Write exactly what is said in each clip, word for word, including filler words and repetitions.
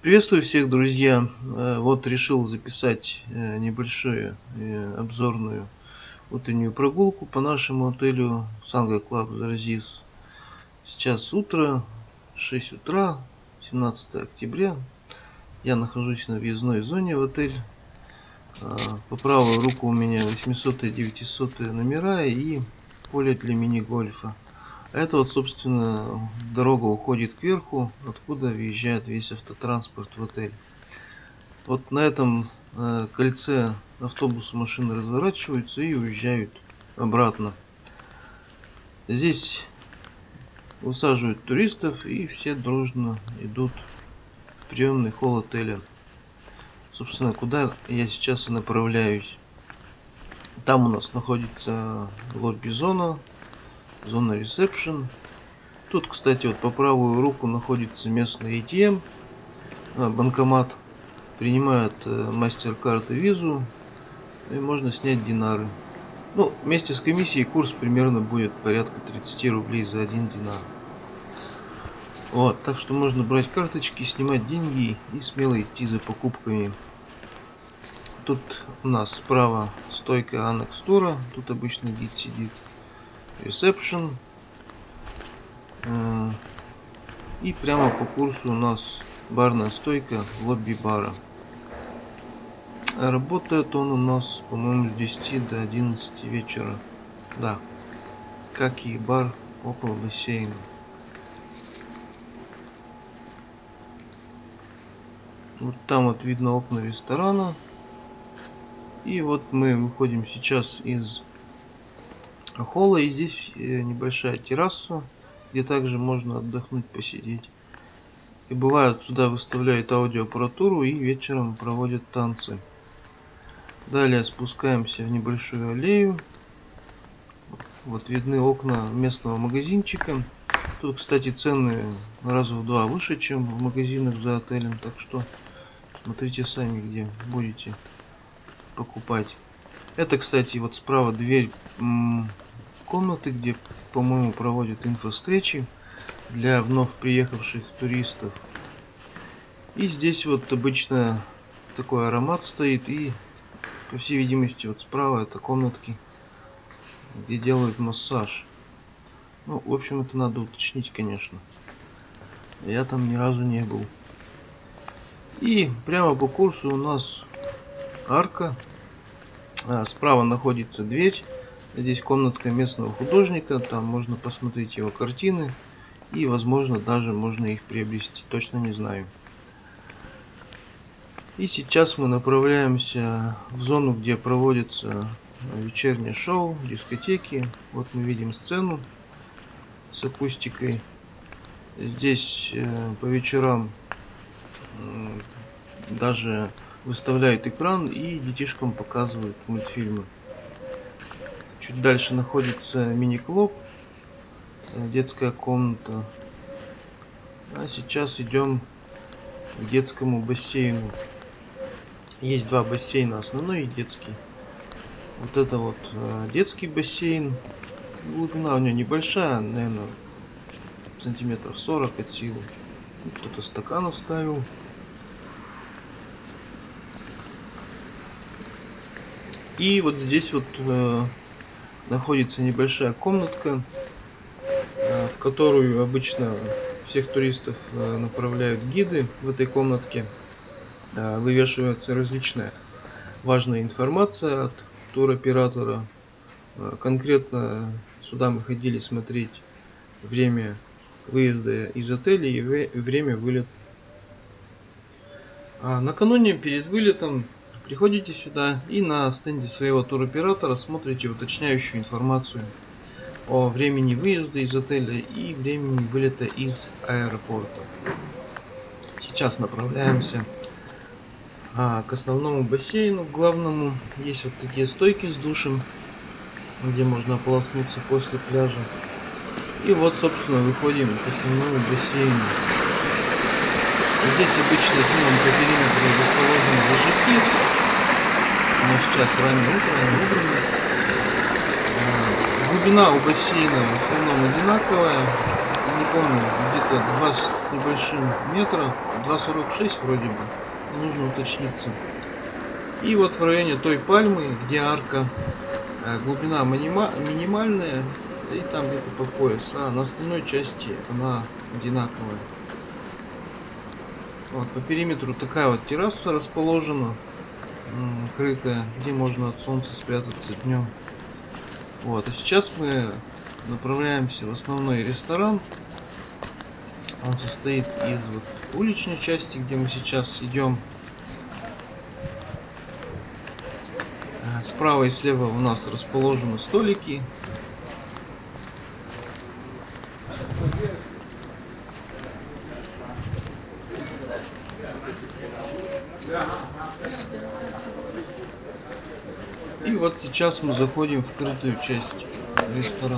Приветствую всех, друзья! Э, Вот решил записать э, небольшую э, обзорную утреннюю прогулку по нашему отелю Санга Клаб Заразис. Сейчас утро, шесть утра, семнадцатое октября. Я нахожусь на въездной зоне в отель. Э, По правую руку у меня восьмисотые, девятисотые номера и поле для мини-гольфа. А это вот, собственно, дорога уходит кверху, откуда въезжает весь автотранспорт в отель. Вот на этом э, кольце автобусы, машины разворачиваются и уезжают обратно. Здесь высаживают туристов, и все дружно идут в приемный холл отеля. Собственно, куда я сейчас и направляюсь. Там у нас находится лобби-зона, зона ресепшн. Тут, кстати, вот по правую руку находится местный эй ти эм, банкомат. Принимают э, мастер-карты, визу, и можно снять динары. Ну, вместе с комиссией курс примерно будет порядка тридцати рублей за один динар. Вот, так что можно брать карточки, снимать деньги и смело идти за покупками. Тут у нас справа стойка Annex Tour, тут обычно гид сидит. Ресепшн. Э, и прямо по курсу у нас барная стойка лобби бара. Работает он у нас, по-моему, с десяти до одиннадцати вечера. Да, как и бар около бассейна. Вот там вот видно окна ресторана. И вот мы выходим сейчас из холла, и здесь небольшая терраса, где также можно отдохнуть, посидеть. И бывает, сюда выставляют аудиоаппаратуру и вечером проводят танцы. Далее спускаемся в небольшую аллею. Вот видны окна местного магазинчика. Тут, кстати, цены раза в два выше, чем в магазинах за отелем. Так что смотрите сами, где будете покупать. Это, кстати, вот справа дверь комнаты, где, по-моему, проводят инфо-встречи для вновь приехавших туристов. И здесь вот обычно такой аромат стоит, и по всей видимости вот справа это комнатки, где делают массаж. Ну, в общем, это надо уточнить, конечно. Я там ни разу не был. И прямо по курсу у нас арка. А, справа находится дверь. Здесь комнатка местного художника. Там можно посмотреть его картины. И, возможно, даже можно их приобрести. Точно не знаю. И сейчас мы направляемся в зону, где проводится вечернее шоу, дискотеки. Вот мы видим сцену с акустикой. Здесь э, по вечерам э, даже выставляют экран и детишкам показывают мультфильмы. Чуть дальше находится мини-клуб, э, детская комната. А сейчас идем к детскому бассейну. Есть два бассейна, основной и детский. Вот это вот э, детский бассейн. Глубина у него небольшая, наверное, сантиметров сорок от силы. Кто-то стакан оставил. И вот здесь вот э, находится небольшая комнатка, э, в которую обычно всех туристов э, направляют гиды. В этой комнатке э, вывешивается различная важная информация от туроператора. Э, конкретно сюда мы ходили смотреть время выезда из отеля и время вылета. А накануне перед вылетом приходите сюда и на стенде своего туроператора смотрите уточняющую информацию о времени выезда из отеля и времени вылета из аэропорта. Сейчас направляемся а, к основному бассейну, главному. Есть вот такие стойки с душем, где можно ополоснуться после пляжа. И вот, собственно, выходим к основному бассейну. Здесь обычно днем по периметру расположены ложики. Но сейчас раннее утро, они убраны. Глубина у бассейна в основном одинаковая. Не помню, где-то два с небольшим метра два сорок шесть вроде бы. Нужно уточниться. И вот в районе той пальмы, где арка, глубина минима минимальная, и там где-то по пояс, а на остальной части она одинаковая. Вот по периметру такая вот терраса расположена, крытая, где можно от солнца спрятаться днем. Вот, а сейчас мы направляемся в основной ресторан. Он состоит из вот уличной части, где мы сейчас идем. Справа и слева у нас расположены столики. И вот сейчас мы заходим в крытую часть ресторана.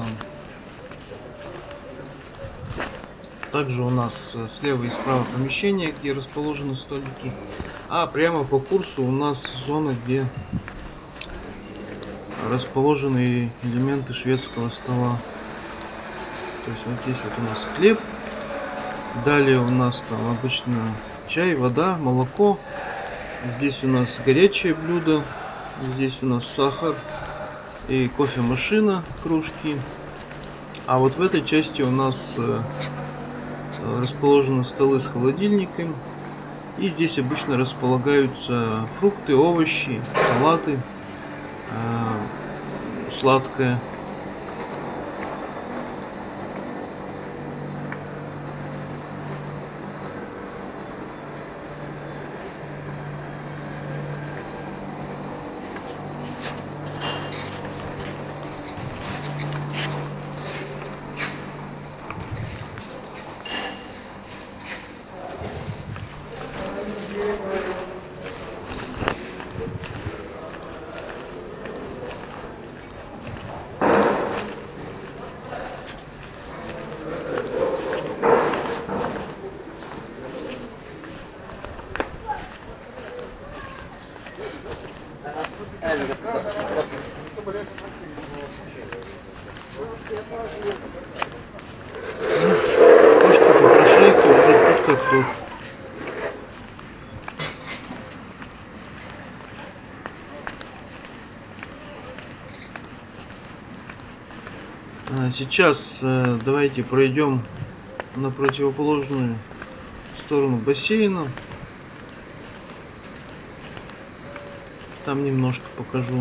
Также у нас слева и справа помещение, где расположены столики. А прямо по курсу у нас зона, где расположены элементы шведского стола. То есть вот здесь вот у нас хлеб. Далее у нас там обычно чай, вода, молоко. Здесь у нас горячее блюдо. Здесь у нас сахар и кофемашина, кружки. А вот в этой части у нас э, расположены столы с холодильником. И здесь обычно располагаются фрукты, овощи, салаты, э, сладкое. Кошка попрошайка уже тут как тут. Сейчас э, давайте пройдем на противоположную сторону бассейна. Там немножко покажу.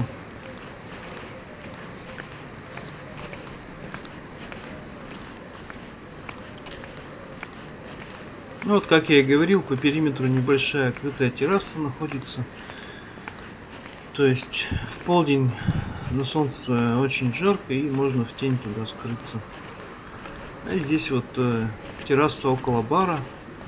Ну вот, как я и говорил, по периметру небольшая крытая терраса находится. То есть в полдень на солнце очень жарко и можно в тень туда скрыться. А здесь вот э, терраса около бара,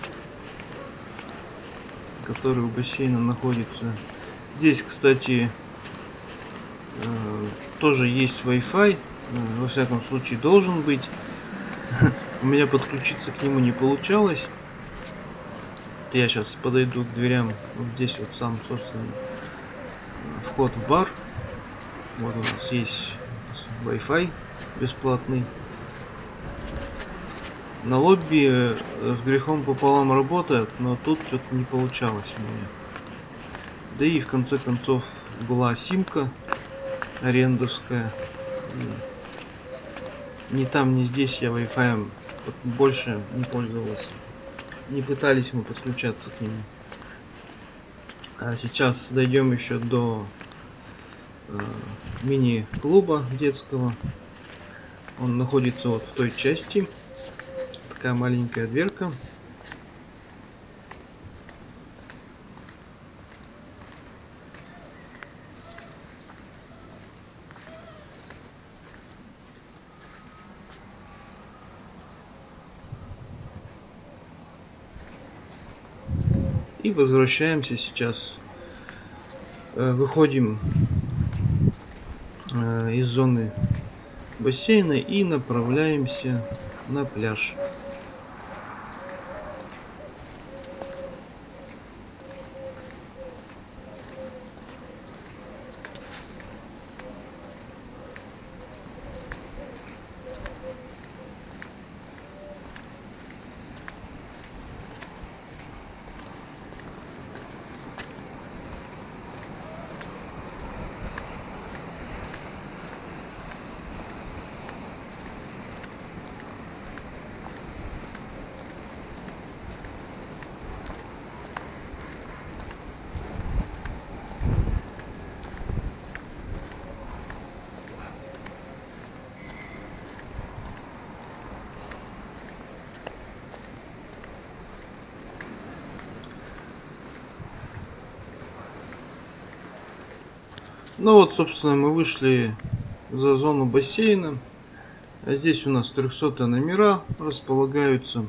который у бассейна находится. Здесь, кстати, э, тоже есть Wi-Fi, э, во всяком случае должен быть. У меня подключиться к нему не получалось. Я сейчас подойду к дверям. Вот здесь вот сам, собственно, вход в бар. Вот у нас есть Wi-Fi бесплатный. На лобби с грехом пополам работает, но тут что-то не получалось у меня. Да и в конце концов была симка арендовская. Ни там, ни здесь я Wi-Fi больше не пользовался. Не пытались мы подключаться к нему. А сейчас дойдем еще до э, мини-клуба детского. Он находится вот в той части. Такая маленькая дверка. И возвращаемся сейчас. Выходим из зоны бассейна и направляемся на пляж. Ну вот, собственно, мы вышли за зону бассейна. А здесь у нас трехсотые номера располагаются.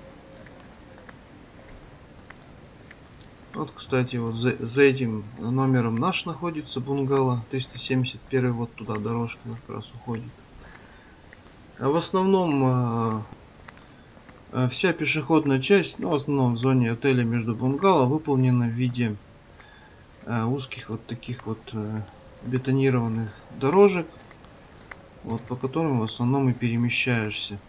Вот, кстати, вот за, за этим номером наш находится бунгало. триста семьдесят один, вот туда дорожка как раз уходит. А в основном а, а, вся пешеходная часть, ну, в основном в зоне отеля между бунгало, выполнена в виде а, узких вот таких вот а, бетонированных дорожек, вот по которым в основном и перемещаешься.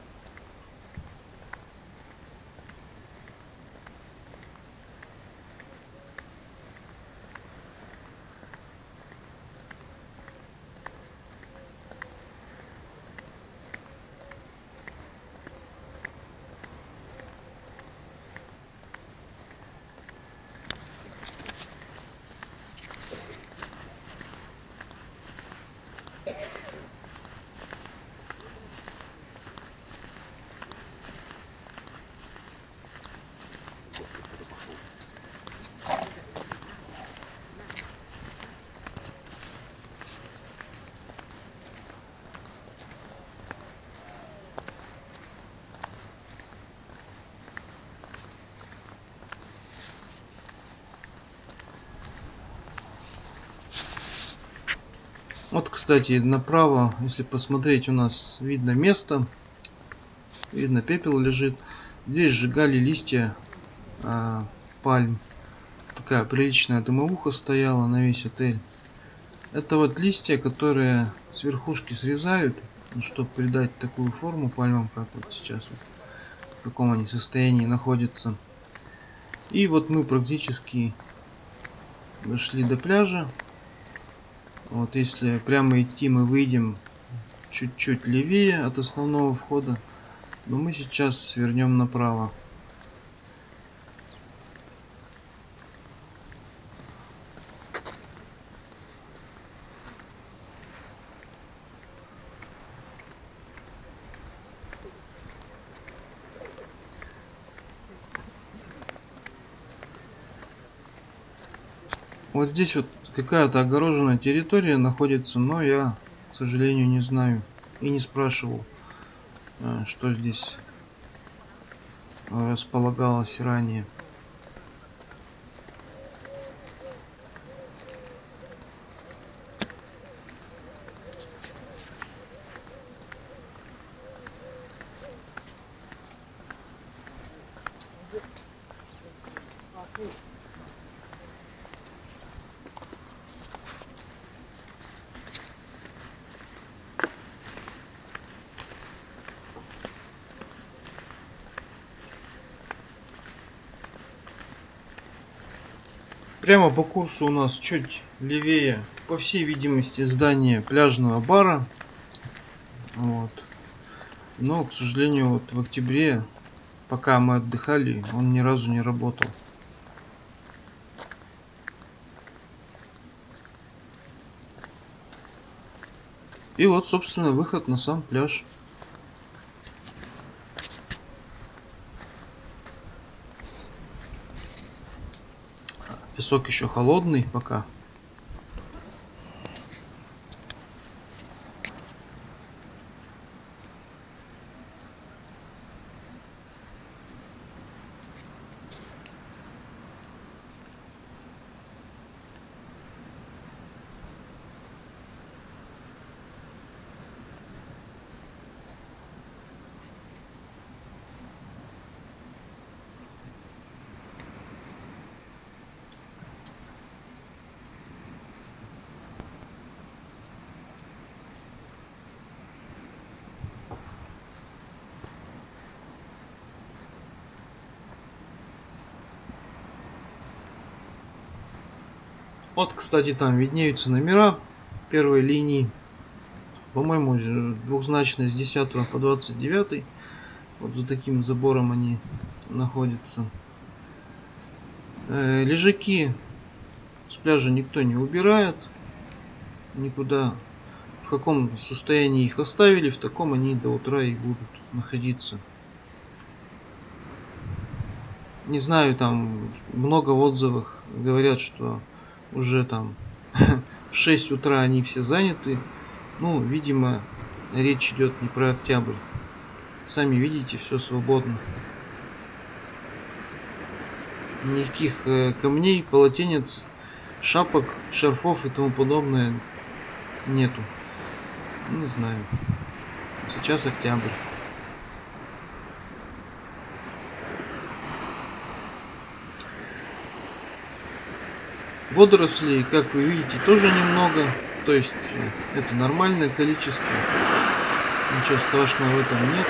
Вот, кстати, направо, если посмотреть, у нас видно место, видно, пепел лежит. Здесь сжигали листья а, пальм. Такая приличная дымовуха стояла на весь отель. Это вот листья, которые с верхушки срезают, чтобы придать такую форму пальмам, как вот сейчас, вот, в каком они состоянии находятся. И вот мы практически дошли до пляжа. Вот если прямо идти, мы выйдем чуть-чуть левее от основного входа, но мы сейчас свернем направо. Вот здесь вот какая-то огороженная территория находится, но я, к сожалению, не знаю и не спрашивал, что здесь располагалось ранее. Прямо по курсу у нас чуть левее, по всей видимости, здание пляжного бара. Вот. Но, к сожалению, вот в октябре, пока мы отдыхали, он ни разу не работал. И вот, собственно, выход на сам пляж. Песок еще холодный пока. Вот, кстати, там виднеются номера первой линии. По-моему, двухзначные с десятого по двадцать девятый. Вот за таким забором они находятся. Э, лежаки с пляжа никто не убирает. Никуда. В каком состоянии их оставили, в таком они до утра и будут находиться. Не знаю, там много в отзывах говорят, что уже там в шесть утра они все заняты. Ну, видимо, речь идет не про октябрь. Сами видите, все свободно. Никаких э, камней, полотенец, шапок, шарфов и тому подобное нету. Не знаю. Сейчас октябрь. Водорослей, как вы видите, тоже немного. То есть это нормальное количество. Ничего страшного в этом нет.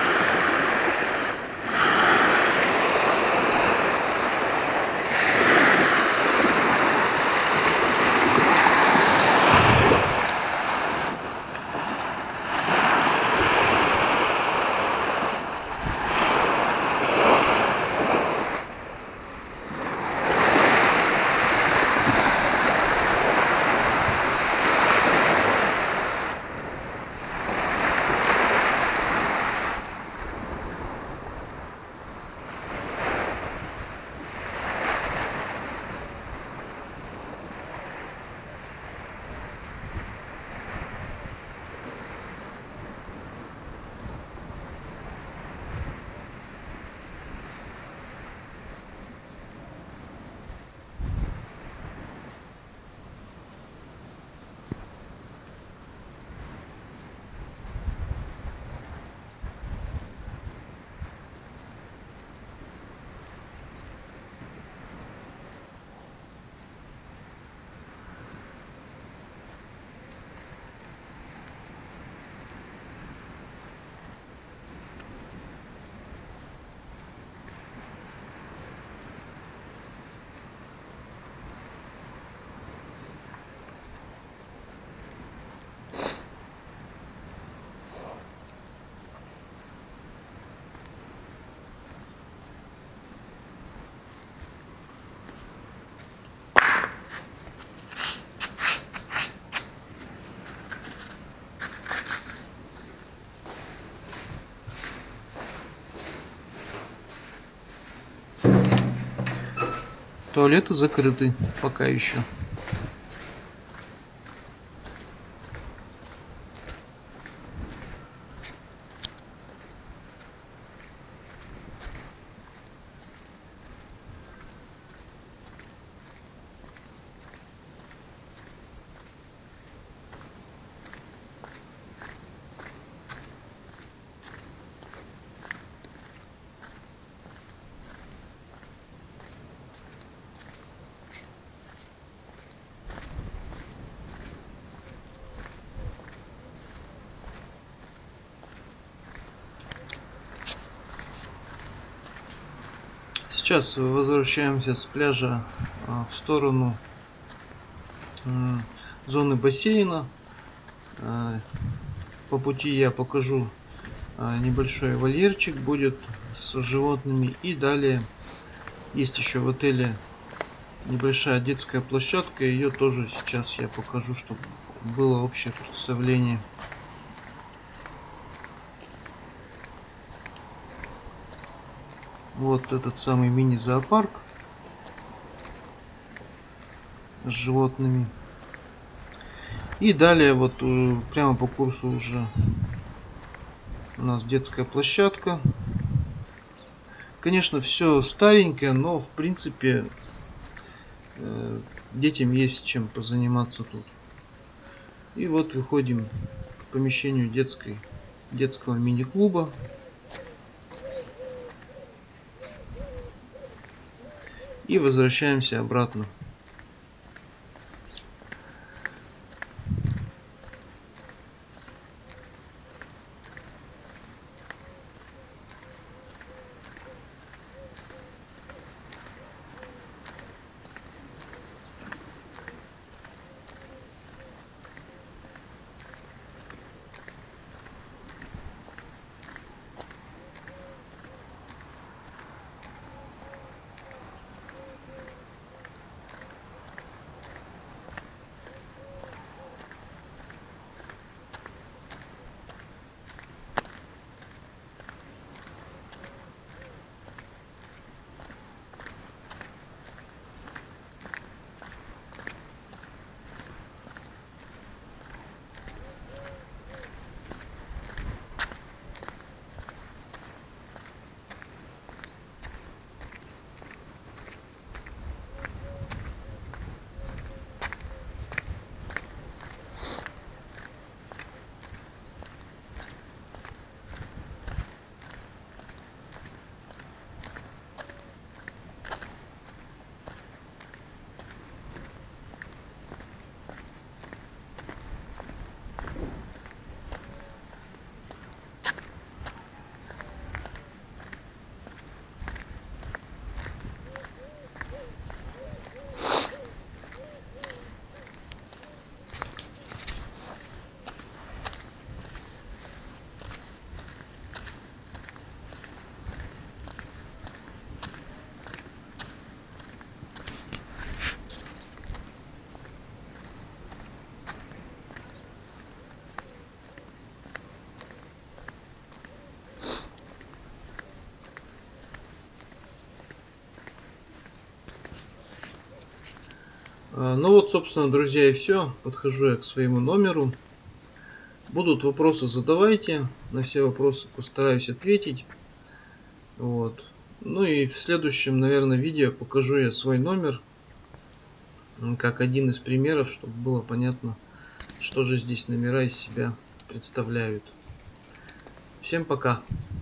Туалеты закрыты пока еще. Сейчас возвращаемся с пляжа в сторону зоны бассейна. По пути я покажу небольшой вольерчик будет с животными. И далее есть еще в отеле небольшая детская площадка. Ее тоже сейчас я покажу, чтобы было общее представление. Вот этот самый мини-зоопарк с животными. И далее вот прямо по курсу уже у нас детская площадка. Конечно, все старенькое, но в принципе детям есть чем позаниматься тут. И вот выходим к помещению детской, детского мини-клуба. И возвращаемся обратно. Ну вот, собственно, друзья, и все. Подхожу я к своему номеру. Будут вопросы, задавайте. На все вопросы постараюсь ответить. Вот. Ну и в следующем, наверное, видео покажу я свой номер. Как один из примеров, чтобы было понятно, что же здесь номера из себя представляют. Всем пока.